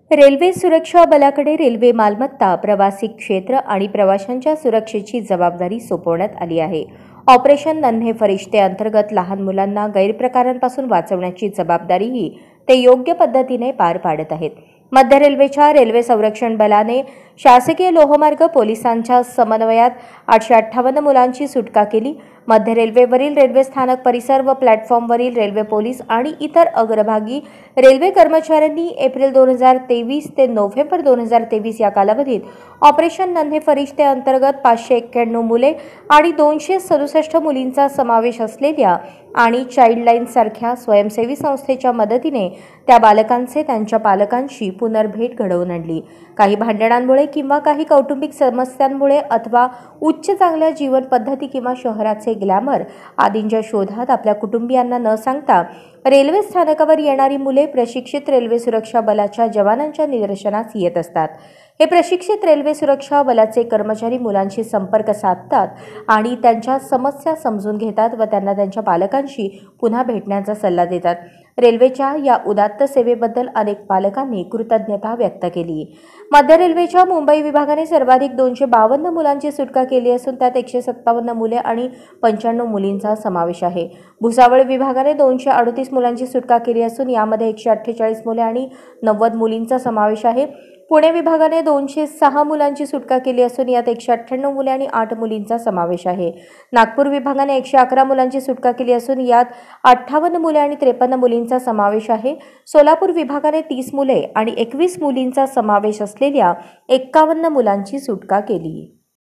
Railway सुरक्षा बलाकडे railway मालमत्ता, प्रवासी क्षेत्र आणि प्रवाशांच्या सुरक्षेची जबाबदारी सोपवण्यात आली आहे. ऑपरेशन नन्हे फरिश्ते अंतर्गत लहान मुलांना गैरप्रकारांपासून वाचवण्याची जबाबदारीही ते योग्य पद्धतीने पार पाडत आहेत. मध्य रेल्वेच्या रेल्वे संरक्षण बलाने शासकीय लोहमार्ग पोलिसांच्या समन्वयात 858 मुलांची सुटका केली. मध्य रेल्वेवरील रेल्वे स्थानक परिसर व प्लॅटफॉर्मवरील रेल्वे पोलीस आणि इतर अग्रभागी रेल्वे कर्मचाऱ्यांनी एप्रिल 2023 ते नोव्हेंबर 2023 या कालावधीत ऑपरेशन नन्हे फरिश्ते अंतर्गत 591 मुले आणि 267 मुलींचा समावेश असलेल्या आणि चाइल्डलाईन सारख्या स्वयंसेवी संस्थेच्या मदतीने त्या बालकांचे त्यांच्या पालकांशी पुनर्भेट घडवून आणली. काही भांडणांमुळे किंवा काही कौटुंबिक समस्यांमुळे अथवा उच्च चांगल्या जीवन पद्धती किंवा शहराचे ग्लॅमर आदींच्या शोधात आपल्या कुटुंबियांना न सांगता रेल्वे स्थानकावर येणारी मुले प्रशिक्षित रेल्वे सुरक्षा बलाच्या जवानांच्या निदर्शनास येत असतात. हे प्रशिक्षित रेल्वे सुरक्षा बलाचे कर्मचारी मुलांशी संपर्क साधतात आणि त्यांच्या समस्या समजून घेतात व त्यांना त्यांच्या पालकांशी पुन्हा भेटण्याचा सल्ला देतात. रेल्वेच्या या उदात्त सेवेबद्दल अनेक पालकांनी कृतज्ञता व्यक्त केली. मध्य रेल्वेच्या मुंबई विभागाने सर्वाधिक 252 मुलांची सुटका केली असून त्यात 157 मुले आणि 95 मुलींचा समावेश आहे. भुसावळ विभागाने 238 मुलांची सुटका केली असून यामध्ये 148 मुले आणि 90 मुलींचा समावेश आहे. पुणे विभागाने 206 मुलांची सुटका केली असून यात 198 मुले आणि 8 मुलींचा समावेश आहे. नागपूर विभागाने 111 मुलांची सुटका केली असून यात 58 मुले आणि 53 मुलींचा समावेश आहे. सोलापूर विभागाने 30 मुले आणि 21 मुलींचा समावेश असलेल्या 51 मुलांची सुटका केली.